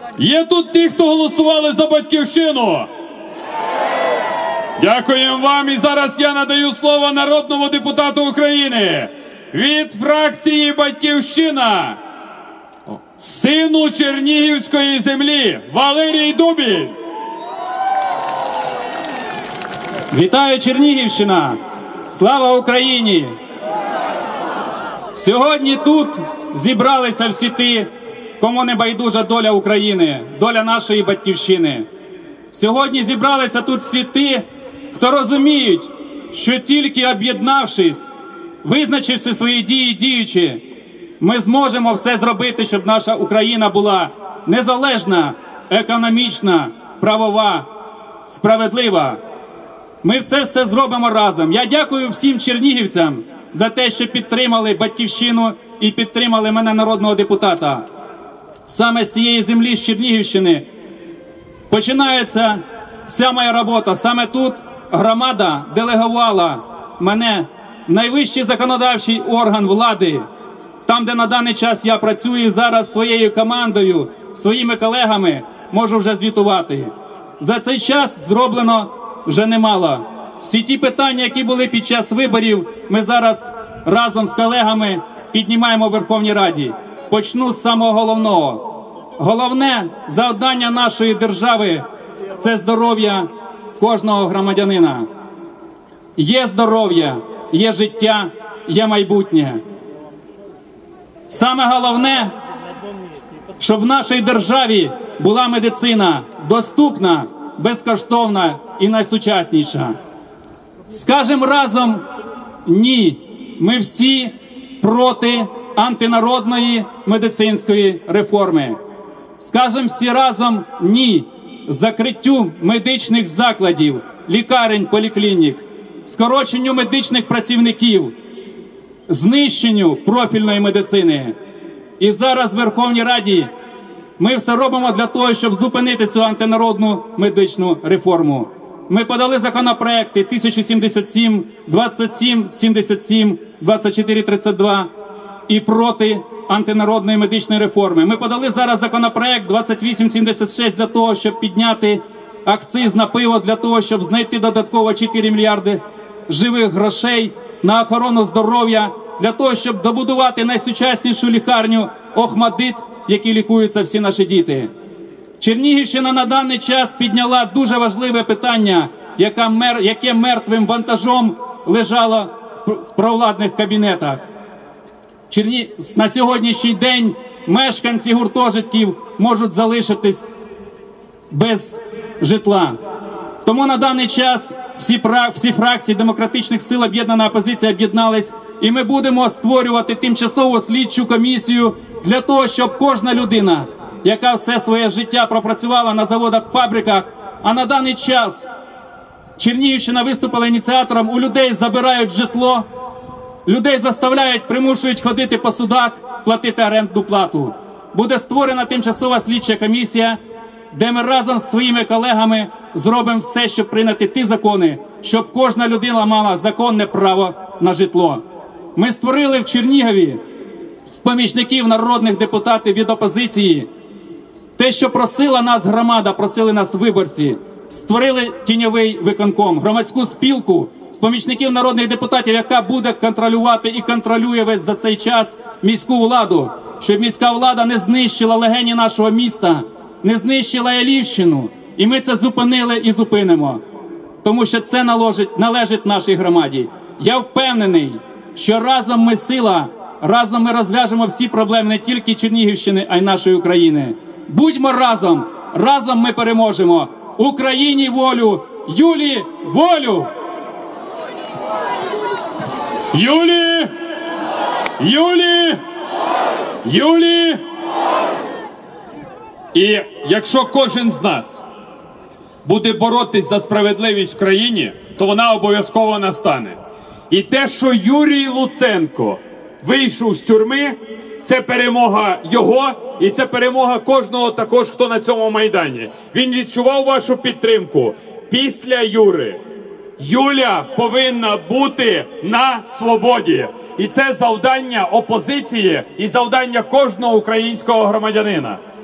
Є тут ті, хто голосували за Батьківщину? Дякуємо вам. І зараз я надаю слово народному депутату України від фракції Батьківщина, сину Чернігівської землі Валерій Дубіль. Вітаю, Чернігівщина! Слава Україні! Сьогодні тут зібралися всі ті, кому не байдужа доля України, доля нашої Батьківщини. Сьогодні зібралися тут всі ті, хто розуміють, що тільки об'єднавшись, визначивши свої дії діючи, ми зможемо все зробити, щоб наша Україна була незалежна, економічна, правова, справедлива. Ми це все зробимо разом. Я дякую всім чернігівцям за те, що підтримали Батьківщину і підтримали мене, народного депутата. Саме з цієї землі, з Чернігівщини, починається вся моя робота. Саме тут громада делегувала мене в найвищий законодавчий орган влади, там, де на даний час я працюю зараз своєю командою, своїми колегами, можу вже звітувати. За цей час зроблено вже немало. Всі ті питання, які були під час виборів, ми зараз разом з колегами піднімаємо в Верховній Раді. Почну з самого головного. Головне завдання нашої держави – це здоров'я кожного громадянина. Є здоров'я, є життя, є майбутнє. Саме головне, щоб в нашій державі була медицина доступна, безкоштовна і найсучасніша. Скажемо разом «ні». Ми всі проти антинародної медицинської реформи. Скажемо всі разом «ні» закриттю медичних закладів, лікарень, поліклінік, скороченню медичних працівників, знищенню профільної медицини. І зараз в Верховній Раді ми все робимо для того, щоб зупинити цю антинародну медичну реформу. Ми подали законопроекти 1077, 2777, 2432 і проти антинародної медичної реформи. Ми подали зараз законопроект 2876 для того, щоб підняти акциз на пиво, для того, щоб знайти додатково 4 мільярди живих грошей на охорону здоров'я, для того, щоб добудувати найсучаснішу лікарню «Охматдит», в якій лікуються всі наші діти. Чернігівщина на даний час підняла дуже важливе питання, яке мертвим вантажом лежало в провладних кабінетах. На сьогоднішній день мешканці гуртожитків можуть залишитись без житла. Тому на даний час всі фракції демократичних сил, об'єднана опозиція об'єднались, і ми будемо створювати тимчасову слідчу комісію для того, щоб кожна людина, яка все своє життя пропрацювала на заводах, фабриках, а на даний час Чернігівщина виступила ініціатором, у людей забирають житло, людей заставляють, примушують ходити по судах, платити орендну плату. Буде створена тимчасова слідча комісія, де ми разом з своїми колегами зробимо все, щоб прийняти ті закони, щоб кожна людина мала законне право на житло. Ми створили в Чернігові з помічників народних депутатів від опозиції те, що просила нас громада, просили нас виборці. Створили тіньовий виконком, громадську спілку з помічників народних депутатів, яка буде контролювати і контролює весь за цей час міську владу, щоб міська влада не знищила легені нашого міста, не знищила Ялівщину. І ми це зупинили і зупинимо, тому що це належить нашій громаді. Я впевнений, що разом ми сила, разом ми розв'яжемо всі проблеми не тільки Чернігівщини, а й нашої України. Будьмо разом, разом ми переможемо. Україні волю, Юлі волю! Юлі! Юлі! Юлі! І якщо кожен з нас буде боротись за справедливість в країні, то вона обов'язково настане. І те, що Юрій Луценко вийшов з тюрми, це перемога його, і це перемога кожного також, хто на цьому Майдані. Він відчував вашу підтримку. Після Юри Юля повинна бути на свободі. І це завдання опозиції і завдання кожного українського громадянина.